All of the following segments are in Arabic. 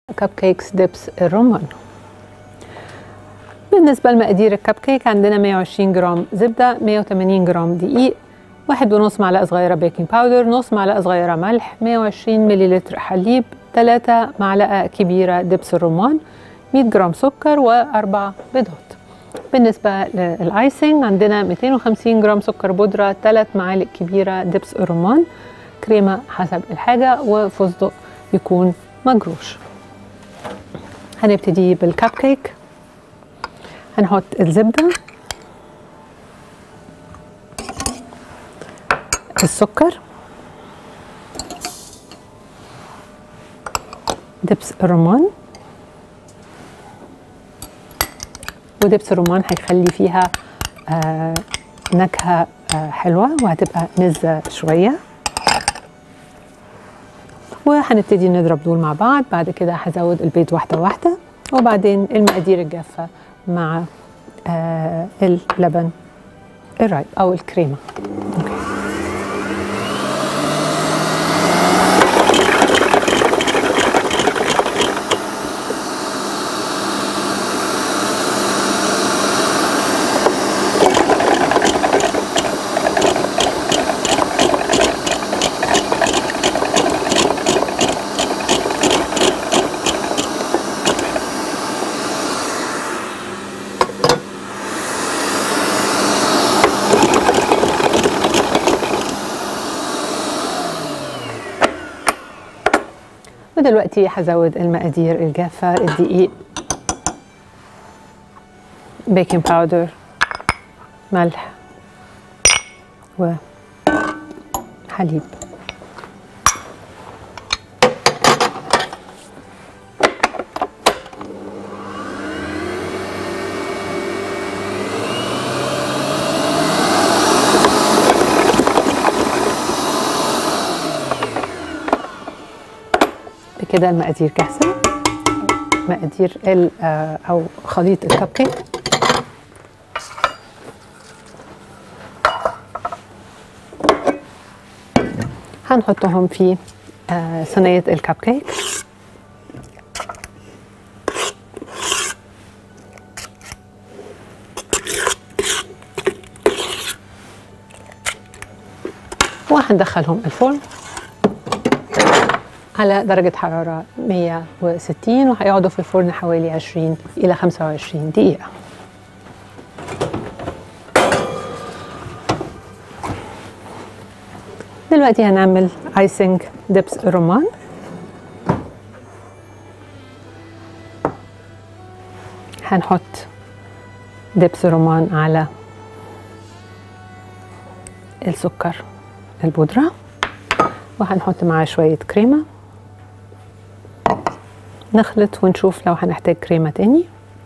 كب كيكس دبس الرمان. بالنسبة لمقادير الكب كيك عندنا 120 جرام زبدة، 180 جرام دقيق، 1.5 معلقة صغيرة بيكنج باودر، نص معلقة صغيرة ملح، 120 مليلتر حليب، 3 معلقة كبيرة دبس الرمان، 100 جرام سكر و4 بيضات. بالنسبة للآيسنج عندنا 250 جرام سكر بودرة، 3 معالق كبيرة دبس الرمان، كريمة حسب الحاجة، وفستق يكون مجروش. هنبتدي بالكب كيك. هنحط الزبدة، السكر، دبس الرمان، ودبس الرمان هيخلي فيها نكهة حلوة وهتبقى مزة شوية. وهنبتدي نضرب دول مع بعض. بعد كده هزود البيض واحدة واحدة، وبعدين المقادير الجافة مع اللبن الرايب أو الكريمة. ودلوقتي هزود المقادير الجافة: الدقيق، بيكنج باودر، ملح، وحليب. كده المقادير جاهزة. مقادير أو خليط الكب كيك. هنحطهم في صينية الكب كيك. وهندخلهم الفرن على درجة حرارة 160، وهيقعدوا في الفرن حوالي 20 إلى 25 دقيقة. دلوقتي هنعمل آيسنج دبس الرمان. هنحط دبس الرمان على السكر البودرة، وهنحط معاه شوية كريمة. نخلط ونشوف لو هنحتاج كريمة تاني.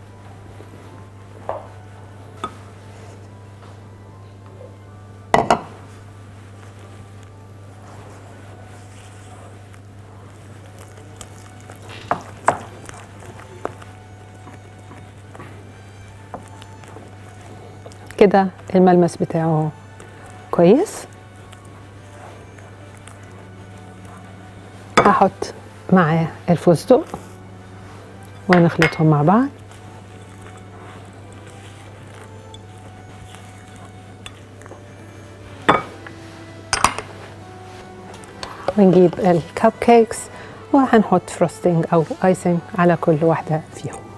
كده الملمس بتاعه كويس. هحط معاه الفستق ونخلطهم مع بعض. ونجيب الكب كيكس وهنحط فروستنج او ايسنج على كل واحدة فيهم.